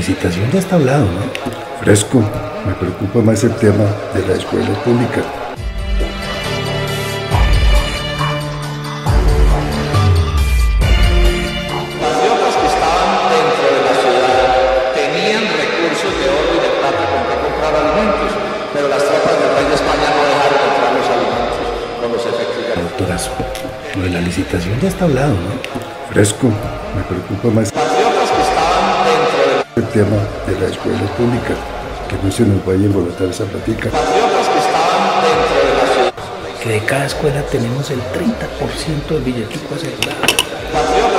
licitación ya está hablado, ¿no? Fresco, me preocupa más el tema de la escuela pública. Patriotas que estaban dentro de la ciudad tenían recursos de oro y de plata con que comprar alimentos, pero las tropas del rey de España no dejaron entrar los alimentos con los efectos de... Doctorazo, lo de la licitación ya está hablado, ¿no? Fresco, me preocupa más Patriotas que estaban dentro el tema de la escuela pública, que no se nos vaya a embolatar esa platica. patriotas que estaban dentro de la ciudad. Que de cada escuela tenemos el 30% del billetico asegurado. Patriotas